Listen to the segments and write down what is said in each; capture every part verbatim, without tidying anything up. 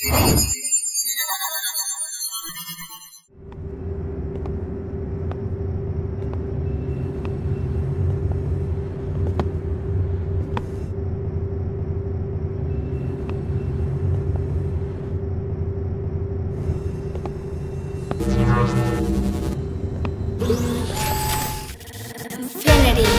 Infinity.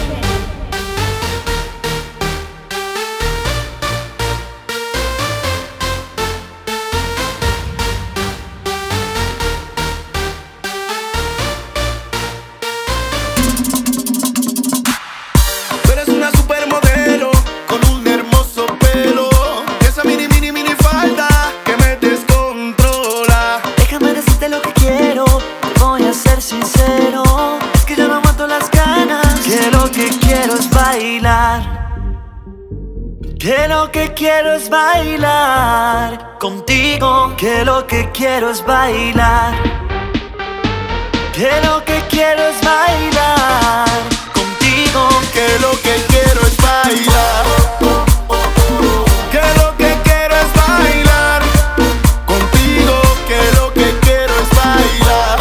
Tú eres una supermodelo con un hermoso pelo, esa mini mini mini falda que me descontrola. Déjame decirte lo que quiero, te voy a ser sincero. Es que yo no aguanto las ganas, que lo que quiero es bailar. Que lo que quiero es bailar contigo. Que lo que quiero es bailar. Que lo que quiero es bailar contigo. Que lo que quiero es bailar. Que lo que quiero es bailar contigo. Que lo que quiero es bailar.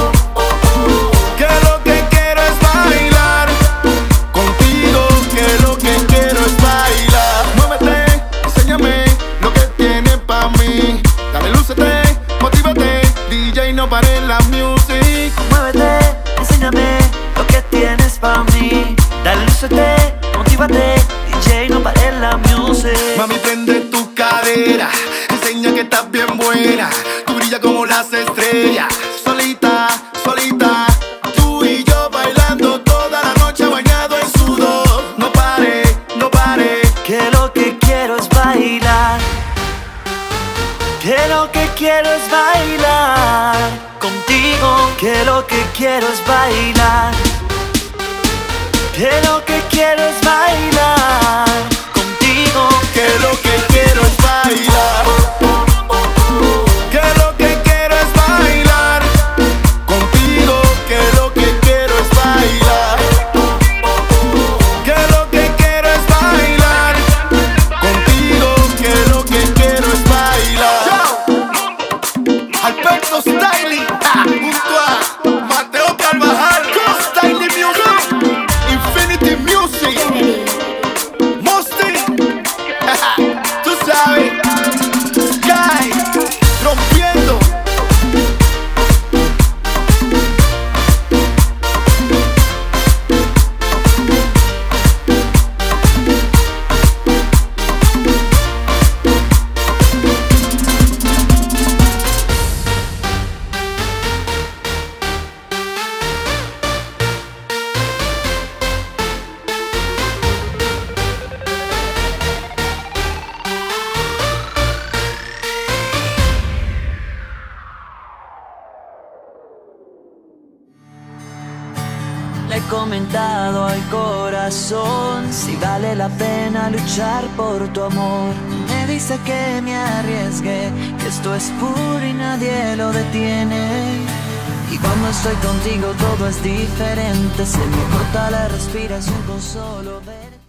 Que lo que quiero es bailar contigo. Que lo que quiero es bailar. Muévete, enséñame lo que tienes pa' mí. Dale, lúcete, motívate, D J, no pares la music. Muévete, enséñame lo que tienes pa' mí. Dale, lúcete, motívate, D J, no pares la music. Mami, prende tu cadera, enseña que estás bien buena. Tú brillas como las estrellas, solita, solita. Tú y yo bailando toda la noche bañado en sudor. No pare, no pare. Que lo que quiero es bailar. Que lo que quiero es bailar contigo. Que lo que quiero es bailar. Que lo que quiero es bailar contigo. Que lo que quiero es bailar. Que lo que quiero es bailar contigo. Que lo que quiero es bailar. Que lo que quiero es bailar contigo. Que lo que quiero es bailar. Alberto Styling, ah, junto a Mateo Carvajal, Styling Music, Infinity Music, Mosty, tú sabes, Sky, rompiendo. Le he comentado al corazón si vale la pena luchar por tu amor. Me dice que me arriesgue, que esto es puro y nadie lo detiene. Y cuando estoy contigo todo es diferente, se me corta la respiración con solo ver.